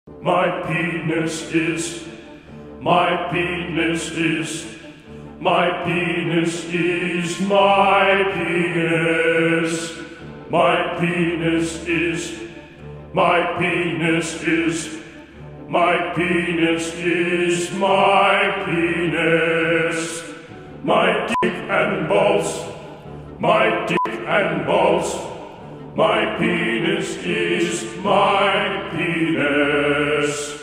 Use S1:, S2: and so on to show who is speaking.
S1: My penis is, my penis is, my penis is, my penis. My penis is, my penis is, my penis is, my penis. My dick and balls, my dick and balls, my penis is my penis.